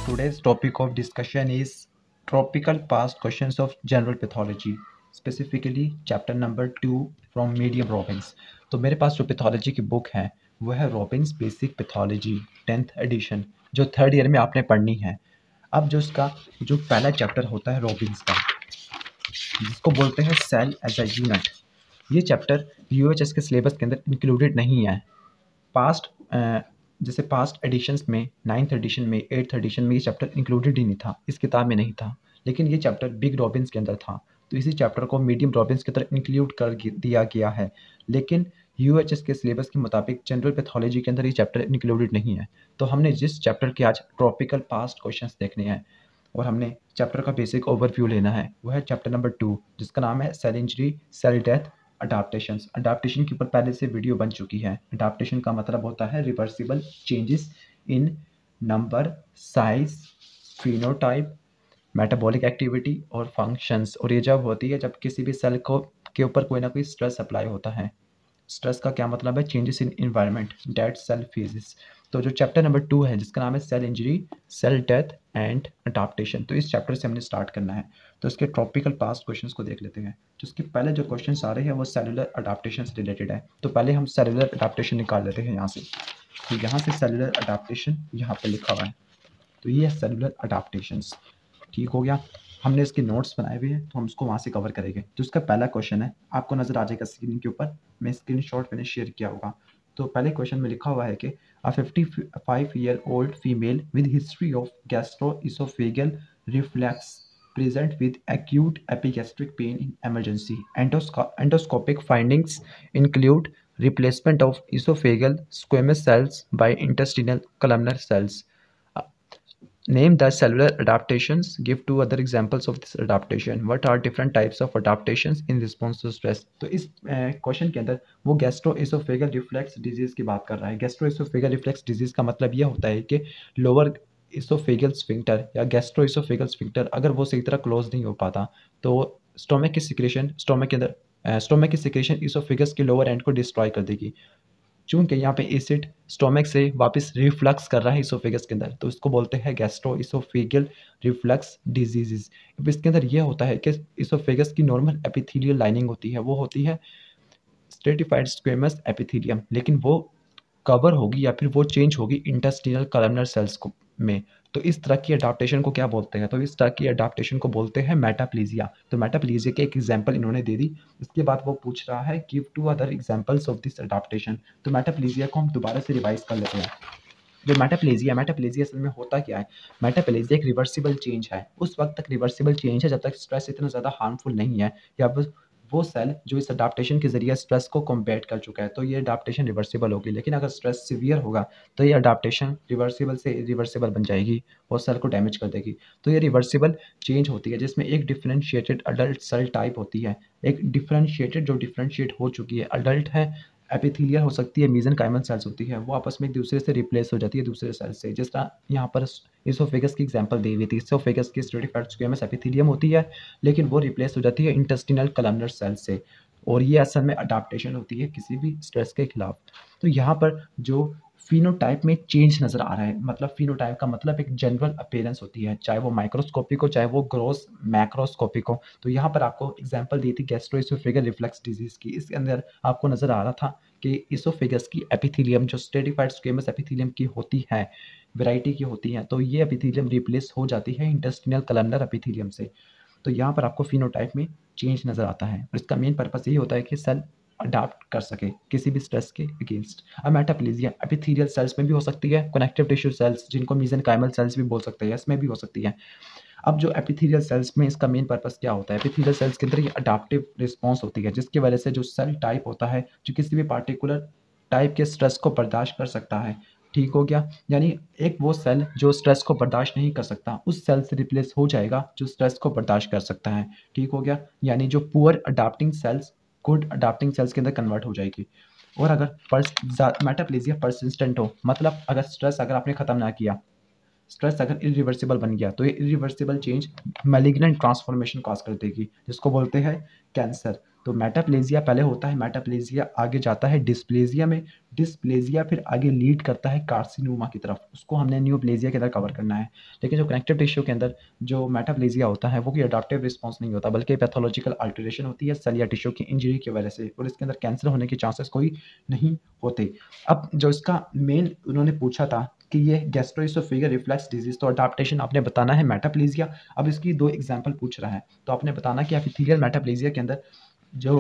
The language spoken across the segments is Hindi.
today's topic of discussion is tropical past questions of general pathology, specifically chapter number 2 from medium Robbins. तो मेरे पास जो पैथोलॉजी की बुक है वो है Robbins basic pathology 10th edition, जो थर्ड ईयर में आपने पढ़नी है। अब जो इसका जो पहला चैप्टर होता है रॉबिन्स का, जिसको बोलते हैं सेल एज अ यूनिट, ये चैप्टर यूएचएस के सिलेबस के अंदर इंक्लूडेड नहीं है। पास्ट जैसे पास्ट एडिशंस में 9th एडिशन में 8th एडिशन में ये चैप्टर इंक्लूडेड ही नहीं था, इस किताब में नहीं था, लेकिन ये चैप्टर बिग रॉबिन्स के अंदर था, तो इसी चैप्टर को मीडियम रॉबिन्स की तरह इंक्लूड कर दिया गया है। लेकिन यूएचएस के सिलेबस के मुताबिक जनरल पैथोलॉजी के अंदर ये चैप्टर इंक्लूडेड नहीं है। तो हमने जिस चैप्टर के आज ट्रॉपिकल पास्ट क्वेश्चंस देखने हैं और हमने चैप्टर का बेसिक ओवरव्यू लेना है, वो है चैप्टर नंबर 2, जिसका नाम है cell injury, cell death, adaptations. Adaptation के ऊपर पहले से वीडियो बन चुकी है। अडाप्टेशन का मतलब होता है reversible changes in number, size, phenotype, metabolic activity और फंक्शंस। और ये जब होती है जब किसी भी सेल को के ऊपर कोई ना कोई स्ट्रेस अप्लाई होता है। स्ट्रेस का क्या मतलब है? Changes in environment, dead cell phases. तो जो चैप्टर नंबर 2 है जिसका नाम है cell injury, cell death and adaptation, तो इस चैप्टर से हमने स्टार्ट करना है। तो इसके ट्रॉपिकल पास्ट क्वेश्चंस को देख लेते हैं। तो इसके पहले जो क्वेश्चंस आ रहे हैं वो सेलुलर अडाप्टेशन से रिलेटेड है। तो पहले हम सेलुलर अडाप्टेशन निकाल लेते हैं यहाँ से। तो यहाँ से सेलुलर अडाप्टेशन यहाँ पे लिखा हुआ है, तो ये है सेलुलर अडाप्टेशंस। ठीक हो गया। हमने इसके नोट्स बनाए हुए हैं तो हम इसको वहाँ से कवर करेंगे। तो इसका पहला क्वेश्चन है, आपको नजर आ जाएगा स्क्रीन के ऊपर, मैं स्क्रीनशॉट मैंने शेयर किया होगा। तो पहले क्वेश्चन में लिखा हुआ है कि a 55-year-old female with history of gastroesophageal reflux present with acute epigastric pain in emergency. Endoscopic findings include replacement of esophageal squamous cells by intestinal columnar cells. Name the cellular adaptations. Give two other examples of this adaptation. What are different types of adaptations in response to stress? तो इस क्वेश्चन के अंदर वो गैस्ट्रोइसोफेगल रिफ्लेक्स डिजीज की बात कर रहा है। गैस्ट्रोइसोफेगल रिफ्लेक्स डिजीज का मतलब ये होता है कि लोअर इसोफेगल स्फिंक्टर या गैस्ट्रोइसोफेगल स्फिंक्टर अगर वो सही तरह क्लोज नहीं हो पाता तो स्टोमक की सिक्रेशन स्टोमक की सिक्रेशन इसोफेगस के लोअर एंड को डिस्ट्रॉय कर देगी। चूंकि यहाँ पे एसिड स्टोमक से वापस रिफ्लक्स कर रहा है इसोफेगस के अंदर, तो इसको बोलते हैं गैस्ट्रो इसोफेगल रिफ्लक्स डिजीजेस। अब इसके अंदर यह होता है कि इसोफेगस की नॉर्मल एपिथेलियल लाइनिंग होती है, वो होती है स्ट्रेटिफाइड स्क्वेमस एपिथेलियम, लेकिन वो कवर होगी या फिर वो चेंज होगी इंटेस्टिनल कॉलमनर सेल्स को में। तो इस तरह की अडाप्टेशन को क्या बोलते हैं? तो इस तरह की अडाप्टेशन को बोलते हैं मेटाप्लीजिया। तो मेटाप्लीजिया के एक एग्जांपल इन्होंने दे दी। इसके बाद वो पूछ रहा है give two other examples of this adaptation. तो मेटाप्लीजिया को हम दोबारा से रिवाइज कर लेते हैं। जो मेटाप्लेजिया असल में होता क्या है? मेटाप्लेजिया एक रिवर्सिबल चेंज है। उस वक्त तक रिवर्सिबल चेंज है जब तक स्ट्रेस इतना ज़्यादा हार्मफुल नहीं है या वो सेल जो इस अडाप्टेशन के जरिए स्ट्रेस को कॉम्बैट कर चुका है, तो ये अडाप्टेशन रिवर्सिबल होगी। लेकिन अगर स्ट्रेस सीवियर होगा तो ये अडाप्टेशन रिवर्सिबल से इरिवर्सिबल बन जाएगी और सेल को डैमेज कर देगी। तो ये रिवर्सिबल चेंज होती है जिसमें एक डिफरेंशिएटेड अडल्ट सेल टाइप होती है, एक डिफरेंशिएटेड जो डिफरेंशिएट हो चुकी है अडल्ट है, एपिथेलियल हो सकती है, मेसेनकाइमल सेल्स होती है, वो आपस में एक दूसरे से रिप्लेस हो जाती है दूसरे सेल से। जिस तरह यहाँ पर इसोफेगस की एग्जांपल दी हुई थी, इसोफेगस की स्ट्रेटिफाइड स्क्वेमस एपिथेलियम होती है, लेकिन वो रिप्लेस हो जाती है इंटेस्टिनल कॉलमनर सेल से, और ये असल में अडाप्टेशन होती है किसी भी स्ट्रेस के खिलाफ। तो यहाँ पर जो फिनोटाइप में चेंज नजर आ रहा है, मतलब फिनोटाइप का मतलब एक जनरल अपीयरेंस होती है, चाहे वो माइक्रोस्कोपिक हो चाहे वो ग्रोस मैक्रोस्कोपिक हो। तो यहाँ पर आपको एग्जांपल दी थी गैस्ट्रोइसोफेगल रिफ्लक्स डिजीज की। इसके अंदर आपको नजर आ रहा था कि इसोफेगस की एपिथेलियम जो स्ट्रेटिफाइड स्क्वेमस एपिथेलियम की होती है, वैरायटी की होती हैं, तो ये एपिथेलियम रिप्लेस हो जाती है इंटेस्टिनल कॉलमनर एपिथेलियम से। तो यहाँ पर आपको फिनोटाइप में चेंज नजर आता है और इसका मेन पर्पस यही होता है कि सेल अडाप्ट कर सके किसी भी स्ट्रेस के अगेंस्ट। अब मेटाप्लेजिया एपिथेलियल सेल्स में भी हो सकती है, कनेक्टिव टिश्यू सेल्स जिनको मेसेनकाइमल सेल्स भी बोल सकते हैं, इसमें भी हो सकती है। अब जो एपिथेलियल सेल्स में इसका मेन पर्पस क्या होता है? एपिथेलियल सेल्स के अंदर ये अडाप्टिव रिस्पॉन्स होती है जिसकी वजह से जो सेल टाइप होता है जो किसी भी पार्टिकुलर टाइप के स्ट्रेस को बर्दाश्त कर सकता है। ठीक हो गया। यानी एक वो सेल जो स्ट्रेस को बर्दाश्त नहीं कर सकता उस सेल से रिप्लेस हो जाएगा जो स्ट्रेस को बर्दाश्त कर सकता है। ठीक हो गया। यानी जो poor adapting cells good adapting cells के अंदर कन्वर्ट हो जाएगी। और अगर मेटाप्लेजिया परसिस्टेंट हो, मतलब अगर स्ट्रेस अगर आपने खत्म ना किया, स्ट्रेस अगर इरिवर्सिबल बन गया, तो ये irreversible change malignant transformation cause कर देगी जिसको बोलते हैं कैंसर। तो मेटाप्लेजिया पहले होता है, मेटाप्लेजिया आगे जाता है डिस्प्लेजिया में, डिस्प्लेजिया फिर आगे लीड करता है कार्सिनोमा की तरफ, उसको हमने न्यूप्लेजिया के अंदर कवर करना है। लेकिन जो कनेक्टिव टिश्यू के अंदर जो मेटाप्लेजिया होता है वो कोई अडाप्टिव रिस्पॉन्स नहीं होता, बल्कि पैथोलॉजिकल अल्टरेशन होती है सेल या टिश्यू की इंजरी की वजह से, और इसके अंदर कैंसर होने के चांसेस कोई नहीं होते। अब जो इसका मेन उन्होंने पूछा था कि ये गैस्ट्रोइसोफेजियल रिफ्लक्स डिजीज, तो अडाप्टेशन आपने बताना है मेटाप्लेजिया। अब इसकी 2 एग्जांपल पूछ रहा है, तो आपने बताना कि एपिथेलियल मेटाप्लेजिया के अंदर जो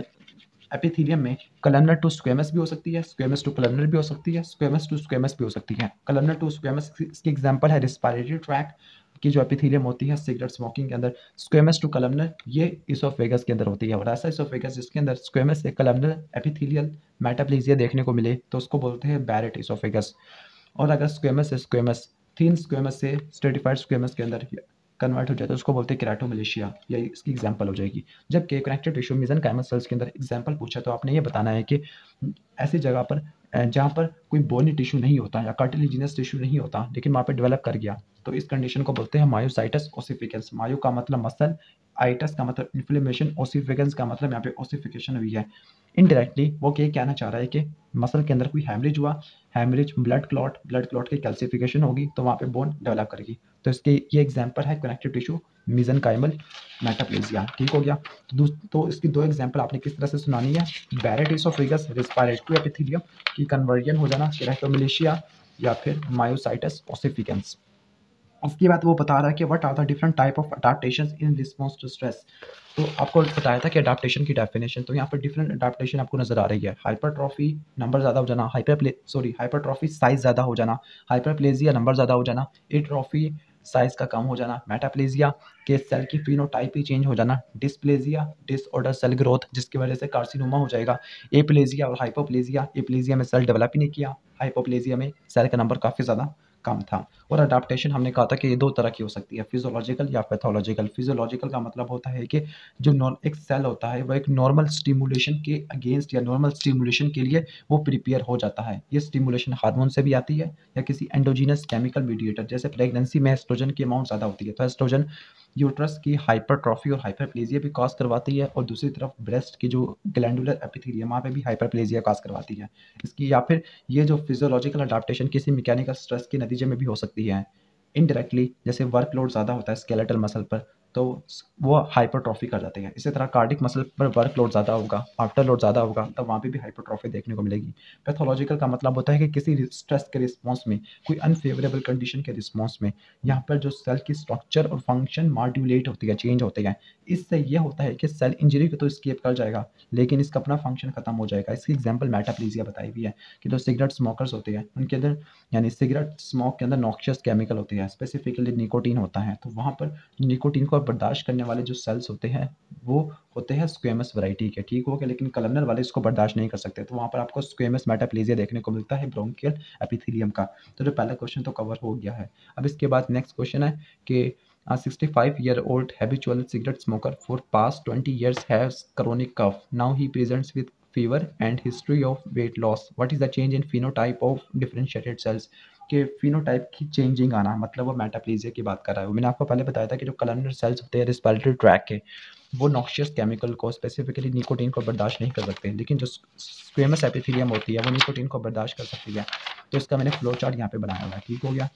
एपिथेलियम में कलमनर टू स्क्वेमस भी हो सकती है, स्क्वेमस टू कलमनर भी हो सकती है, स्क्वेमस टू स्क्वेमस भी हो सकती है। कलमनर टू स्क्वेमस इसकी एग्जांपल है रेस्पिरेटरी ट्रैक की जो एपिथेलियम होती है सिगरेट स्मोकिंग के अंदर। स्क्वेमस टू कलमनर ये इसोफेगस के अंदर होती है, और ऐसा इसोफेगस जिसके अंदर स्क्वेमस से कलमनर एपिथेलियल मेटाप्लेजिया देखने को मिले तो उसको बोलते हैं बैरेट इसोफेगस। और अगर स्क्वेमस से स्क्वेमस थिन स्क्वेमस से स्ट्रेटिफाइड स्क्वेमस के अंदर कन्वर्ट हो जाए तो उसको बोलते हैं केराटोमलेशिया, या इसकी एग्जांपल हो जाएगी। जबकि कनेक्टिव टिश्यू मेसेनकाइमल सेल्स के अंदर एग्जांपल पूछा तो आपने ये बताना है कि ऐसी जगह पर जहाँ पर कोई बोनी टिश्यू नहीं होता या कार्टिलेजिनस टिश्यू नहीं होता लेकिन वहाँ पे डेवलप कर गया, तो इस कंडीशन को बोलते हैं मायोसाइटस ओसिफिकेंस। मायो का मतलब मसल, आइटस का मतलब इन्फ्लेमेशन, ओसिफिकेंस का मतलब यहाँ पे ओसिफिकेशन हुई है। इनडायरेक्टली वो ये कहना चाह रहा है कि मसल के अंदर कोई हैमरेज हुआ, हैमरेज ब्लड क्लॉट की कैल्सिफिकेशन होगी तो वहाँ पे बोन डेवलप करेगी। तो इसके ये एग्जांपल है कनेक्टिव टिश्यू मेसेनकाइमल मेटाप्लेजिया। ठीक हो गया। तो इसकी 2 एग्जांपल आपने किस तरह से सुनानी है, बैरेट इसोफेगस रेस्पिरेटरी एपिथेलियम की कन्वर्जन हो जाना केराटोमलेशिया या फिर मायोसाइटस ओसिफिकेंस। उसके बाद वो बता रहा है कि what are the different type of adaptations in response to stress. तो आपको बताया था कि अडैप्टेशन की डेफिनेशन, तो यहाँ पर डिफरेंट अडैप्टेशन आपको नजर आ रही है। हाइपरट्रॉफी नंबर ज़्यादा हो जाना, हाइपरट्रॉफी साइज ज़्यादा हो जाना, हाइपरप्लेजिया नंबर ज़्यादा हो जाना, एट्रॉफी साइज का कम हो जाना, मेटाप्लेजिया के सेल की फिनोटाइप ही चेंज हो जाना, डिस्प्लेजिया डिसऑर्डर सेल ग्रोथ जिसकी वजह से कार्सिनोमा हो जाएगा, एप्लेजिया और हाइपोप्लेजिया, एप्लेजिया में सेल डेवलप ही नहीं किया, हाइपोप्लेजिया में सेल का नंबर काफ़ी ज़्यादा कम था। और अडाप्टेशन हमने कहा था कि ये 2 तरह की हो सकती है, फिजियोलॉजिकल या पैथोलॉजिकल। फिजियोलॉजिकल का मतलब होता है कि जो एक सेल होता है वो एक नॉर्मल स्टिमुलेशन के अगेंस्ट या नॉर्मल स्टिमुलेशन के लिए वो प्रिपेयर हो जाता है। ये स्टिमुलेशन हार्मोन से भी आती है या किसी एंडोजीनस केमिकल मीडिएटर, जैसे प्रेगनेंसी में एस्ट्रोजन की अमाउंट ज़्यादा होती है तो एस्ट्रोजन यूट्रस की हाइपरट्रॉफी और हाइपरप्लेजिया भी कॉज करवाती है, और दूसरी तरफ ब्रेस्ट की जो ग्लैंडुलर एपिथेलियम वहाँ पे भी हाइपरप्लेजिया कॉज करवाती है इसकी। या फिर ये जो फिजियोलॉजिकल अडाप्टेशन किसी मैकेनिकल स्ट्रेस के नतीजे में भी हो सकती है इनडायरेक्टली, जैसे वर्कलोड ज़्यादा होता है स्केलेटल मसल पर तो वो हाइपरट्रॉफी कर जाते हैं। इसी तरह कार्डिक मसल पर वर्कलोड ज़्यादा होगा, आफ्टर लोड ज़्यादा होगा, तब वहाँ पे भी हाइपरट्रॉफी देखने को मिलेगी। पैथोलॉजिकल का मतलब होता है कि किसी स्ट्रेस के रिस्पॉन्स में, कोई अनफेवरेबल कंडीशन के रिस्पॉन्स में यहाँ पर जो सेल की स्ट्रक्चर और फंक्शन मॉड्यूलेट होती है, चेंज होते हैं। इससे ये होता है कि सेल इंजरी को तो स्केप कर जाएगा लेकिन इसका अपना फंक्शन खत्म हो जाएगा। इसकी एग्जाम्पल मेटाप्लेजिया बताई हुई है कि जो सिगरेट स्मोकर्स होते हैं उनके अंदर, यानी सिगरेट स्मोक के अंदर नॉक्शियस केमिकल होते हैं, स्पेसिफिकली निकोटीन होता है, तो वहाँ पर निकोटीन को बर्दाश्त करने वाले जो सेल्स होते हैं वो होते हैं स्क्वेमस वैरायटी के। ठीक हो गया। लेकिन कलमनर वाले इसको बर्दाश्त नहीं कर सकते तो वहाँ पर आपको स्क्वेमस मेटाप्लेजिया देखने को मिलता है ब्रोंकियल एपिथेलियम का। तो जो पहला क्वेश्चन तो कवर हो गया है। अब इसके बाद नेक्स्ट क्वेश्चन है कि a 65-year-old habitual cigarette smoker for past 20 years has chronic cough. Now he presents with fever and history of weight loss. What is the change in phenotype of differentiated cells? के फिनोटाइप की चेंजिंग आना, मतलब वो मेटाप्लेजिया की बात कर रहा है। मैंने आपको पहले बताया था कि जो कलमनर सेल्स होते हैं रिस्पिरेटरी ट्रैक के, वो नॉक्शियस केमिकल को स्पेसिफिकली निकोटीन को बर्दाश्त नहीं कर सकते, लेकिन जो स्क्वेमस एपिथेलियम होती है वो निकोटीन को बर्दाश्त कर सकती है। तो इसका मैंने फ्लो चार्ट यहाँ पे बनाया हुआ है। ठीक हो गया।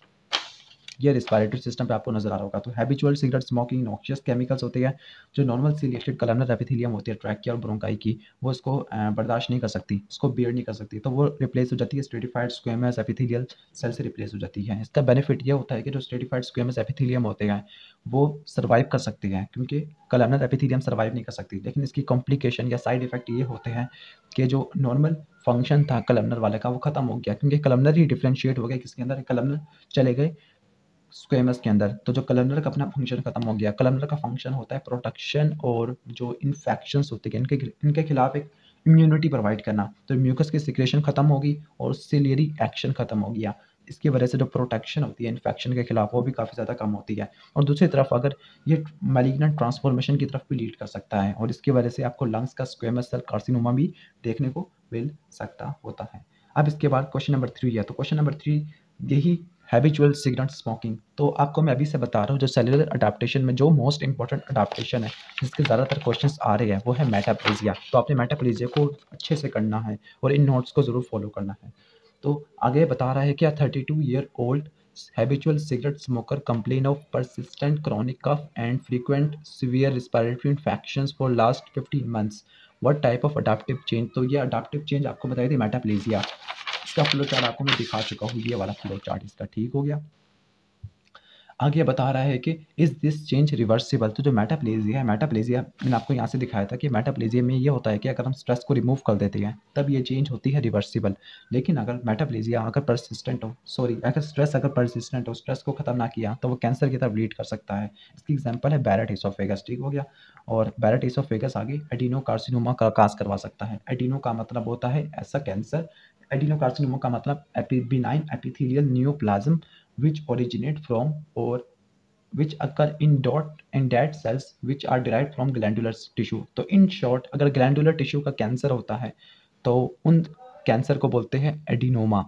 ये रिस्पिरेटरी सिस्टम पे आपको नजर आ रहा होगा। तो habitual cigarette smoking noxious chemicals होते हैं, जो नॉर्मल सिलेक्टेड कलमनर एपिथेलियम होती है ट्रैकिया और ब्रोंकाई की, वो इसको बर्दाश्त नहीं कर सकती, इसको बियर नहीं कर सकती, तो वो रिप्लेस हो जाती है स्ट्रेटिफाइड स्क्वेमस एपिथेलियल सेल से रिप्लेस हो जाती है। इसका बेनिफिट ये होता है कि जो स्ट्रेटिफाइड स्क्वेमस एपिथेलियम होते हैं वो सर्वाइव कर सकते हैं, क्योंकि कलमनर एपिथेलियम सर्वाइव नहीं कर सकती। लेकिन इसकी कॉम्प्लिकेशन या साइड इफेक्ट ये होते हैं कि जो नॉर्मल फंक्शन था कलमनर वाले का वो खत्म हो गया, क्योंकि कलमनर ही डिफरेंशिएट हो गया किसके अंदर, कलमनर चले गए स्क्वेमस के अंदर। तो जो कलमनर का अपना फंक्शन खत्म हो गया। कलमनर का फंक्शन होता है प्रोटेक्शन और जो इन्फेक्शंस होते हैं इनके खिलाफ एक इम्यूनिटी प्रोवाइड करना। तो म्यूकस की सिक्रेशन खत्म होगी और सिलियरी एक्शन खत्म हो गया। इसकी वजह से जो प्रोटेक्शन होती है इन्फेक्शन के खिलाफ वो भी काफ़ी ज़्यादा कम होती है। और दूसरी तरफ अगर ये मैलिग्नेंट ट्रांसफॉर्मेशन की तरफ भी लीड कर सकता है, और इसकी वजह से आपको लंग्स का स्क्वेमस सेल कार्सिनोमा भी देखने को मिल सकता होता है। अब इसके बाद क्वेश्चन नंबर 3 है। तो क्वेश्चन नंबर 3 यही हैबिचुअल सिगरेट स्मोकिंग। तो आपको मैं अभी से बता रहा हूँ जो सेलुलर अडाप्टेशन में जो मोस्ट इंपॉर्टेंट अडाप्टेशन है जिसके ज़्यादातर क्वेश्चंस आ रहे हैं वो है मेटाप्लेजिया। तो आपने मेटाप्लेजिया को अच्छे से करना है और इन नोट्स को ज़रूर फॉलो करना है। तो आगे बता रहा है कि 32-year-old habitual cigarette smoker complain of persistent chronic cough and frequent severe respiratory infections for last 15 months. What type of adaptive change? तो ये adaptive change आपको बताई थी मेटाप्लेजिया। इसका फ्लो चार्ट आपको मैं दिखा चुका हूँ, ये वाला फ्लो चार्ट इसका ठीक हो गया। आगे बता रहा है कि इज़ दिस चेंज रिवर्सिबल। तो जो मेटाप्लेजिया है, मेटाप्लेजिया मैंने आपको यहाँ से दिखाया था कि मेटाप्लेजिया में ये होता है कि अगर हम स्ट्रेस को रिमूव कर देते हैं तब ये चेंज होती है रिवर्सिबल। लेकिन अगर मेटाप्लेजिया अगर परसिस्टेंट हो, अगर स्ट्रेस परसिस्टेंट हो, स्ट्रेस को खत्म ना किया तो वो कैंसर की तरफ लीड कर सकता है। इसकी एग्जाम्पल है बैरेट एसोफेगस, ठीक हो गया। और बैरेट एसोफेगस आगे एडिनोकार्सिनोमा का काज करवा सकता है। एडिनो का मतलब होता है ऐसा कैंसर, एडिनोकार्सिनोमा का मतलब benign epithelial neoplasm which originate from or which occur in dead cells which are derived from glandular tissue। तो इन शॉर्ट अगर ग्लैंडुलर टिश्यू का कैंसर होता है तो उन कैंसर को बोलते हैं एडिनोमा।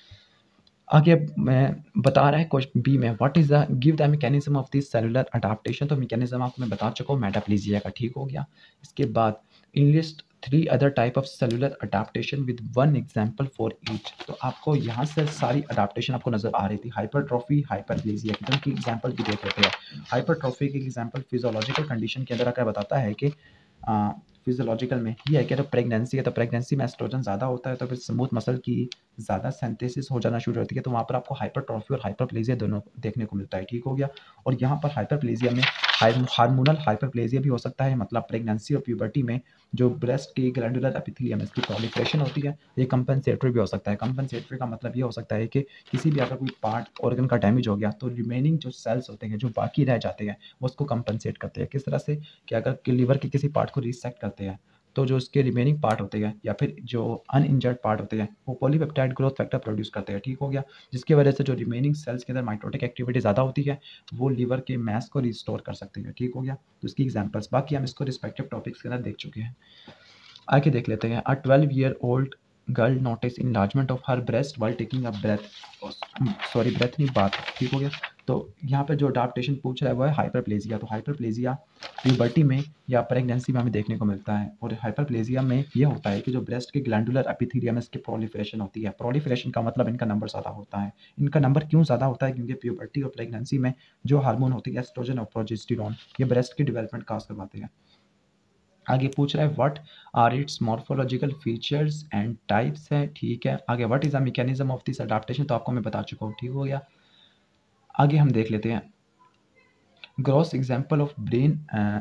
आगे मैं बता रहा है क्वेश्चन बी में what is the give the mechanism of this cellular adaptation. तो मैकेनिज्म आपको मैं बता चुका हूँ मेटाप्लेजिया का, ठीक हो गया। इसके बाद enlist 3 other type of cellular adaptation with 1 example for each. तो आपको यहाँ से सारी अडाप्टेशन आपको नजर आ रही थी, हाइपरट्रॉफी, हाइपरप्लेजिया की। तो इनकी एग्जांपल भी देख लेते हैं। हाइपरट्रॉफी की एग्जांपल फिजियोलॉजिकल कंडीशन के अंदर आकर बताता है कि फिजियोलॉजिकल में ये है कि जब प्रेगनेंसी है तो प्रेगनेंसी में एस्ट्रोजन ज़्यादा होता है तो फिर स्मूथ मसल की ज़्यादा सिंथेसिस हो जाना शुरू होती है, तो वहाँ पर आपको हाइपरट्रॉफी और हाइपरप्लेजिया दोनों देखने को मिलता है, ठीक हो गया। और यहाँ पर हाइपरप्लेजिया में हार्मोनल हाइपरप्लेजिया भी हो सकता है, मतलब प्रेगनेंसी और प्यूबर्टी में जो ब्रेस्ट की ग्लैंडुलर एपिथेलियम इसकी प्रोलिफरेशन होती है। ये कंपनसेटरी भी हो सकता है। कंपनसेटरी का मतलब ये हो सकता है कि किसी भी अगर कोई पार्ट ऑर्गन का डैमेज हो गया तो रिमेनिंग जो सेल्स होते हैं जो बाकी रह जाते हैं वो उसको कंपनसेट करते हैं। किस तरह से कि अगर लीवर के किसी पार्ट को रीसेक्ट करते हैं तो जो उसके रिमेनिंग पार्ट होते हैं या फिर जो अनइंजर्ड पार्ट होते हैं वो पॉलीपेप्टाइड ग्रोथ फैक्टर प्रोड्यूस करते हैं, ठीक हो गया। जिसकी वजह से जो रिमेनिंग सेल्स के अंदर माइटोटिक एक्टिविटी ज़्यादा होती है वो लीवर के मैस को रिस्टोर कर सकते हैं, ठीक हो गया। तो इसकी एग्जांपल्स बाकी हम इसको रिस्पेक्टिव टॉपिक्स के अंदर देख चुके हैं। आगे देख लेते हैं। A 12-year-old girl notice enlargement of her breast while taking a breath, sorry breath नहीं बात, ठीक हो गया। तो यहाँ पे जो अडाप्टेशन पूछ रहा है वो है हाइपरप्लेजिया। तो हाइपरप्लेजिया प्यूबर्टी में या प्रेगनेंसी में हमें देखने को मिलता है। और हाइपरप्लेजिया में ये होता है कि जो ब्रेस्ट के ग्लैंडुलर एपिथेलियम इसकी प्रोलिफरेशन होती है। प्रोलिफरेशन का मतलब इनका नंबर ज़्यादा होता है। इनका नंबर क्यों ज़्यादा होता है? क्योंकि प्यूबर्टी और प्रेगनेंसी में जो हार्मोन होती है एस्ट्रोजन और प्रोजेस्टेरॉन ये ब्रेस्ट की डेवलपमेंट काज करवाते हैं। आगे पूछ रहा है what are its morphological features and types है, ठीक है। आगे what is the mechanism of this adaptation, तो आपको मैं बता चुका हूँ, ठीक हो गया। आगे हम देख लेते हैं ग्रॉस एग्जांपल ऑफ ब्रेन।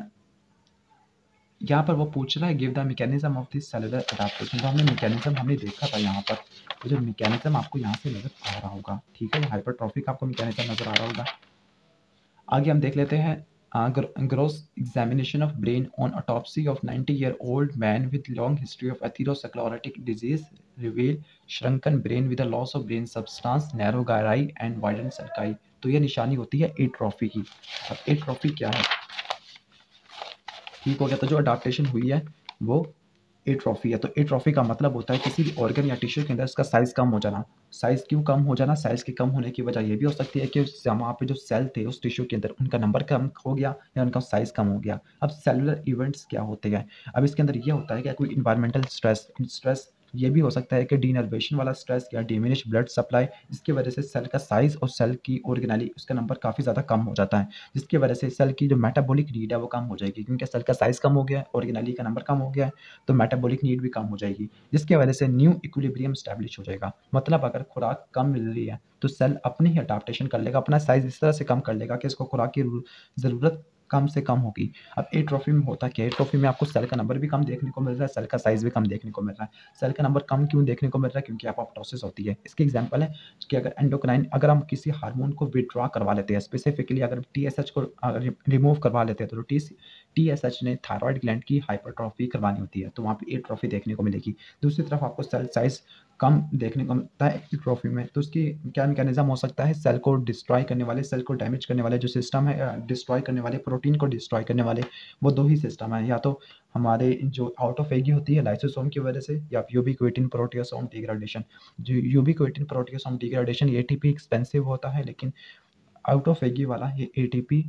यहाँ पर वो पूछ रहा है give the mechanism of this cellular adaptation. तो हमने मैकेनिज्म हमने देखा था यहाँ पर, तो जो मैकेनिज्म आपको यहाँ से नजर आ रहा होगा, ठीक है। हाइपरट्रॉफी का आपको मैकेनिज्म नजर आ रहा होगा। आगे हम देख लेते हैं gross examination of brain on autopsy of 90-year-old man with long history of atherosclerotic disease reveal shrunken brain with a loss of brain substance, narrow gyri and widened sulci। तो ये निशानी होती है एट्रोफी की। अब एट्रोफी क्या है, ठीक हो गया। तो जो अडाप्टेशन हुई है वो एट्रोफी है। तो एट्रोफी का मतलब होता है किसी भी ऑर्गन या टिश्यू के अंदर उसका साइज कम हो जाना। साइज क्यों कम हो जाना? साइज के कम होने की वजह ये भी हो सकती है कि वहाँ पे जो सेल थे उस टिश्यू के अंदर उनका नंबर कम हो गया या उनका साइज कम हो गया। अब सेलुलर इवेंट्स क्या होते हैं? अब इसके अंदर ये होता है कि कोई इन्वायरमेंटल स्ट्रेस ये भी हो सकता है कि डीनर्वेशन वाला स्ट्रेस या डिमिनिश ब्लड सप्लाई, इसकी वजह से सेल का साइज और सेल की ऑर्गेनाली उसका नंबर काफ़ी ज़्यादा कम हो जाता है। जिसकी वजह से सेल की जो मेटाबॉलिक नीड है वो कम हो जाएगी, क्योंकि सेल का साइज कम हो गया है, ऑर्गेनाली का नंबर कम हो गया है, तो मेटाबॉलिक नीड भी कम हो जाएगी। जिसकी वजह से न्यू इक्विलिब्रियम स्टैब्लिश हो जाएगा। मतलब अगर खुराक कम मिल रही है तो सेल अपने ही अडाप्टेशन कर लेगा, अपना साइज इस तरह से कम कर लेगा कि इसको खुराक की ज़रूरत कम से कम होगी। अब एट्रोफी में होता क्या है? एट्रोफी में आपको सेल का नंबर भी कम देखने को मिल रहा है, सेल का साइज भी कम देखने को मिल रहा है। सेल का नंबर कम क्यों देखने को मिल रहा है? क्योंकि एपोप्टोसिस होती है। इसकी एग्जांपल है कि अगर एंडोक्राइन, अगर हम किसी हार्मोन को विथड्रॉ करवा लेते हैं, स्पेसिफिकली अगर टीएसएच को रिमूव करवा लेते हैं, तो टीएसएच ने थायराइड ग्लैंड की हाइपरट्रॉफी करवानी होती है, तो वहाँ पे एट्रोफी देखने को मिलेगी। दूसरी तरफ आपको सेल साइज कम देखने को मिलता है एट्रोफी में। तो उसकी क्या मैकेनिज्म हो सकता है, सेल को डिस्ट्रॉय करने वाले, सेल को डैमेज करने वाले जो सिस्टम है, डिस्ट्रॉय करने वाले, प्रोटीन को डिस्ट्रॉय करने वाले, वो दो ही सिस्टम है, या तो हमारे जो ऑटोफेगी होती है लाइसोसोम की वजह से, या यूबिक्विटिन प्रोटियोसोम डिग्रेडेशन। जो ubiquitin proteasome degradation ATP expensive होता है, लेकिन ऑटोफेगी वाला ये एटीपी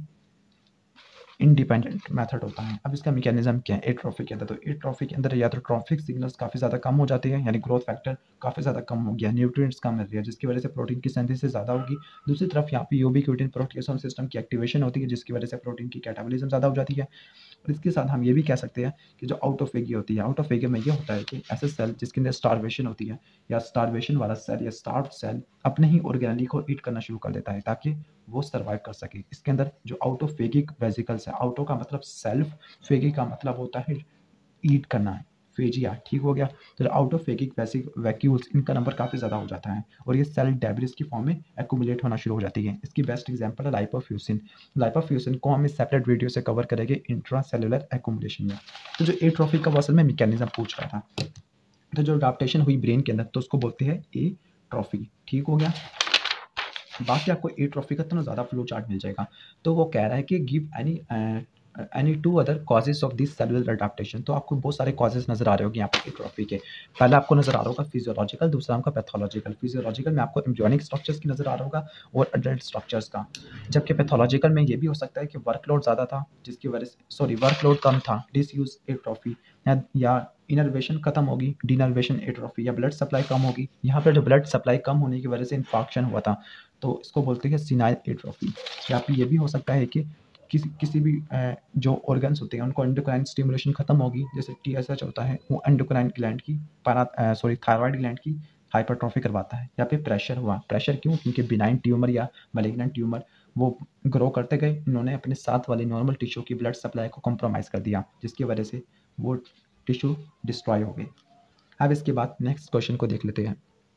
इंडिपेंडेंट मेथड होता है। अब इसका मैकेनिज्म क्या है एट्रोफी के अंदर, तो एट्रोफी के अंदर या तो ट्रॉफिक सिग्नल्स काफ़ी ज़्यादा कम हो जाते हैं, यानी ग्रोथ फैक्टर काफ़ी ज़्यादा कम हो गया, न्यूट्रिएंट्स कम मिल रही है, जिसकी वजह से प्रोटीन की सिंथेसिस ज़्यादा होगी। दूसरी तरफ यहाँ पे यूबिक्विटिन प्रोटियोसोम सिस्टम की एक्टिवेशन होती है, जिसकी वजह से प्रोटीन की कैटाबॉलिज्म ज़्यादा हो जाती है। और इसके साथ हम ये भी कह सकते हैं कि जो आउटोफेगी होती है, आउटोफेगी में ये होता है कि ऐसे सेल जिसके अंदर स्टार्वेशन होती है, या स्टार्वेशन वाला सेल या स्टार्व सेल अपने ही ऑर्गेनेली को ईट करना शुरू कर देता है ताकि वो सर्वाइव कर सके। इसके अंदर जो आउटोफेगिक वेसिकल्स है, आउटो का मतलब सेल्फ, फेगी का मतलब होता है ईट करना है, फेजिया, ठीक हो गया। तो आउटोफेगिक वैक्यूल्स इनका नंबर काफ़ी ज़्यादा हो जाता है और ये सेल डेब्रिस की फॉर्म में एक्यूमुलेट होना शुरू हो जाती है। इसकी बेस्ट एग्जांपल है लाइपोफ्यूसिन। लाइपोफ्यूसिन को हम इस सेपरेट वीडियो से कवर करेंगे इंट्रासेलुलर एक्यूमुलेशन में। तो जो एट्रोफी का वो असल में मैकेनिज्म पूछ रहा था, तो जो अडॉप्टेशन हुई ब्रेन के अंदर तो उसको बोलते हैं एट्रोफी, ठीक हो गया। बाकी आपको एट्रोफी का इतना ज़्यादा फ्लो चार्ट मिल जाएगा। तो वो कह रहा है कि give any two other causes of this cellular adaptation. तो आपको बहुत सारे कॉजेज नजर आ रहे होंगे यहाँ पर एट्रोफी के। पहला आपको नजर आ रहा होगा फिजियोलॉजिकल, दूसरा आपका पैथोलॉजिकल। फिजियोलॉजिकल में आपको एम्ब्रियोनिक स्ट्रक्चर्स की नजर आ रहा होगा और अडल्ट स्ट्रक्चर्स का, जबकि पैथोलॉजिकल में ये भी हो सकता है कि वर्कलोड ज़्यादा था जिसकी वजह से, सॉरी वर्कलोड कम था, डिसयूज एट्रोफी, या इनर्वेशन खत्म होगी, डीनर्वेशन एट्रोफी, या ब्लड सप्लाई कम होगी। यहाँ पर जो ब्लड सप्लाई कम होने की वजह से इन्फाक्शन हुआ था तो इसको बोलते हैं सीनाइल एट्रोफी। या फिर ये भी हो सकता है कि किसी भी जो ऑर्गन्स होते हैं उनको एंडोक्राइन स्टिमुलेशन खत्म होगी, जैसे टीएसएच होता है वो एंडोक्राइन ग्लैंड की थायराइड ग्लैंड की हाइपरट्रॉफी करवाता है। या फिर प्रेशर हुआ, प्रेशर क्यों, क्योंकि बिनाइन ट्यूमर या मैलिग्नेंट ट्यूमर वो ग्रो करते गए, इन्होंने अपने साथ वाले नॉर्मल टिश्यू की ब्लड सप्लाई को कॉम्प्रोमाइज़ कर दिया, जिसकी वजह से वो टिश्यू डिस्ट्रॉय हो गए। अब इसके बाद नेक्स्ट क्वेश्चन को देख लेते हैं।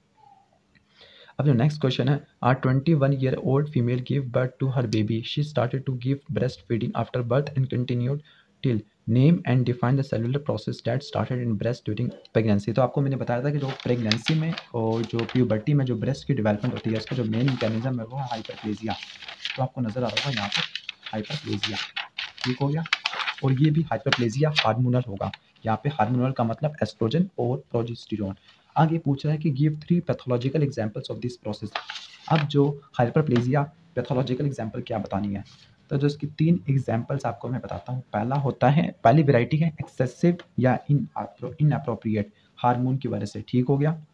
अब जो नेक्स्ट क्वेश्चन है, a 21-year-old female give birth to her baby, she started to give breast feeding after birth and continued till, name and define the cellular process that started in breast during pregnancy. तो आपको मैंने बताया था कि जो प्रेगनेंसी में और जो प्यूबर्टी में जो ब्रेस्ट की डेवलपमेंट होती है उसका जो मेन मैकेनिज्म है वो है हाइपरप्लेजिया। तो आपको नजर आ रहा होगा यहाँ पर हाइपरप्लेजिया, ठीक हो गया। और ये भी हाइपरप्लेजिया हार्मोनल होगा। यहाँ पे हार्मोनल का मतलब एस्ट्रोजन और प्रोजेस्टेरोन। आगे पूछ रहा है कि give 3 pathological examples of this process. अब जो हाइपरप्लेजिया पैथोलॉजिकल एग्जांपल क्या बतानी है, तो जो इसकी 3 एग्जांपल्स आपको मैं बताता हूँ। पहला होता है, पहली वैरायटी है एक्सेसिव या इनअप्रोप्रिएट हार्मोन की वजह से, ठीक हो गया।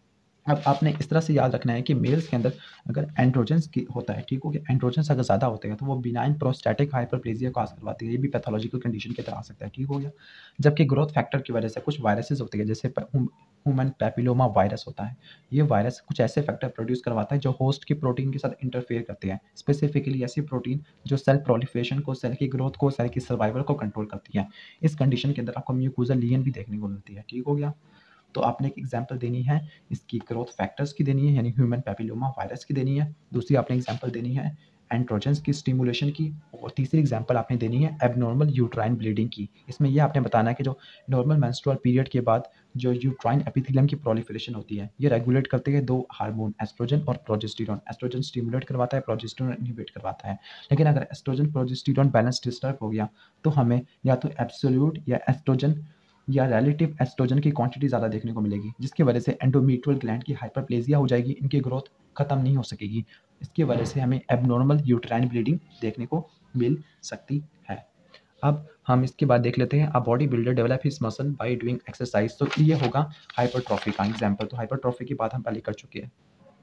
अब आपने इस तरह से याद रखना है कि मेल्स के अंदर अगर एंड्रोजन्स की होता है, ठीक हो गया, एंड्रोजन्स अगर ज़्यादा होते हैं तो वो बिनाइन प्रोस्टैटिक हाइपरप्लेजिया को कॉज करवाती है। ये भी पैथोलॉजिकल कंडीशन की तरह आ सकता है, ठीक हो गया। जबकि ग्रोथ फैक्टर की वजह से कुछ वायरसेस होते हैं, जैसे ह्यूमन पैपिलोमा वायरस होता है, ये वायरस कुछ ऐसे फैक्टर प्रोड्यूस करवाता है जो होस्ट की प्रोटीन के साथ इंटरफेयर करते हैं, स्पेसिफिकली ऐसी प्रोटीन जो सेल प्रोलिफरेशन को, सेल की ग्रोथ को, सेल की सर्वाइवल को कंट्रोल करती है। इस कंडीशन के अंदर आपको म्यूकोसा लीन भी देखने को मिलती है, ठीक हो गया। तो आपने एक एग्जांपल देनी है इसकी ग्रोथ फैक्टर्स की देनी है, यानी ह्यूमन पैपिलोमा वायरस की देनी है। दूसरी आपने एग्जांपल देनी है एंड्रोजन्स की स्टिमुलेशन की, और तीसरी एग्जांपल आपने देनी है एबनॉर्मल यूट्राइन ब्लीडिंग की। इसमें यह आपने बताना है कि जो नॉर्मल मेंस्ट्रुअल पीरियड के बाद जो यूट्राइन एपिथेलियम की प्रोलिफरेशन होती है, ये रेगुलेट करते हैं दो हार्मोन, एस्ट्रोजन और प्रोजेस्टेरोन। एस्ट्रोजन स्टिमुलेट करवाता है, प्रोजेस्टेरोन इनहिबिट करवाता है। लेकिन अगर एस्ट्रोजन प्रोजेस्टेरोन बैलेंस डिस्टर्ब हो गया तो हमें या तो एब्सोल्यूट या एस्ट्रोजन या रिलेटिव एस्ट्रोजन की क्वांटिटी ज़्यादा देखने को मिलेगी, जिसकी वजह से एंडोमेट्रियल ग्लैंड की हाइपरप्लेजिया हो जाएगी, इनकी ग्रोथ खत्म नहीं हो सकेगी। इसकी वजह से हमें एबनॉर्मल यूट्राइन ब्लीडिंग देखने को मिल सकती है। अब हम इसके बाद देख लेते हैं, a body builder develop his muscle by doing exercise. तो ये होगा हाइपरट्रॉफी का एग्जांपल। तो हाइपरट्रॉफी की बात हम पहले कर चुके हैं।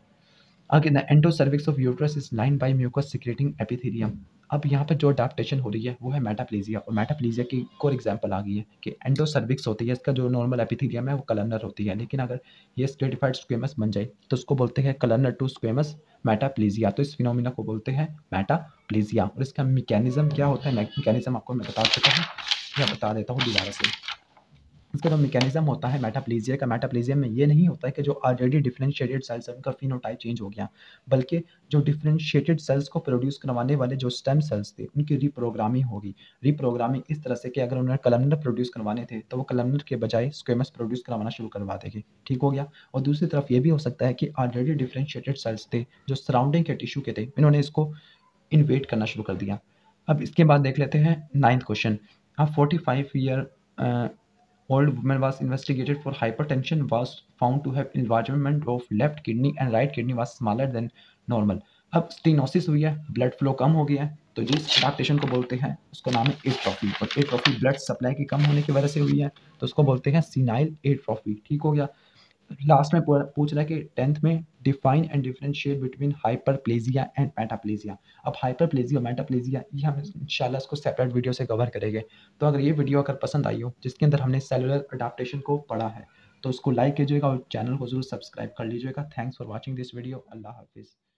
आगे the endocervix of uterus is lined by mucus secreting epithelium. अब यहाँ पर जो अडैप्टेशन हो रही है वो है मेटाप्लेजिया, और मेटाप्लेजिया की एक और एग्जांपल आ गई है कि एंडोसर्विक्स होती है, इसका जो नॉर्मल एपिथेलियम है वो कलनर होती है, लेकिन अगर ये स्ट्रेटिफाइड स्क्वेमस बन जाए तो उसको बोलते हैं कलनर टू स्क्वेमस मेटाप्लेजिया। तो इस फिनोमिना को बोलते हैं मेटाप्लेजिया। और इसका मैकेनिज्म क्या होता है, मैकेनिज्म आपको मैं बता चुका हूँ, या बता देता हूँ दोबारा से। इसका जो मैकेनिज्म होता है मेटाप्लेजिया का, मेटाप्लेजिया में ये नहीं होता है कि जो ऑलरेडी डिफरेंशिएटेड सेल्स हैं उनका फिनोटाइप चेंज हो गया, बल्कि जो डिफरेंशिएटेड सेल्स को प्रोड्यूस करवाने वाले जो स्टेम सेल्स थे उनकी रीप्रोग्रामिंग होगी। रीप्रोग्रामिंग इस तरह से कि अगर उन्होंने कलमनर प्रोड्यूस करवाने थे तो वो कलमनर के बजाय स्क्वेमस प्रोड्यूस करवाना शुरू करवा देगी। ठीक हो गया। और दूसरी तरफ ये भी हो सकता है कि ऑलरेडी डिफरेंशिएटेड सेल्स थे जो सराउंडिंग के टिश्यू के थे, इन्होंने इसको इन्वेट करना शुरू कर दिया। अब इसके बाद देख लेते हैं 9th question. A 45-year-old woman was investigated for hypertension, was found to have enlargement of left kidney and right kidney was smaller than normal. अब स्टेनोसिस हुई है, ब्लड फ्लो कम हो गया है, तो जिस एडेप्टेशन को बोलते हैं उसका नाम है एट्रोफी, और एट्रोफी ब्लड सप्लाई की कम होने की वजह से हुई है, तो उसको बोलते हैं सीनाइल एट्रोफी। ठीक हो गया। लास्ट में पूछ रहा है कि 10th में define and differentiate between hyperplasia and metaplasia. अब हाइपरप्लेजिया और मेटाप्लेजिया ये हम इंशाल्लाह इसको सेपरेट वीडियो से कवर करेंगे। तो अगर ये वीडियो अगर पसंद आई हो जिसके अंदर हमने सेलुलर अडाप्टेशन को पढ़ा है तो उसको लाइक कीजिएगा और चैनल को जरूर सब्सक्राइब कर लीजिएगा। Thanks for watching this video. अल्लाह हाफिज़।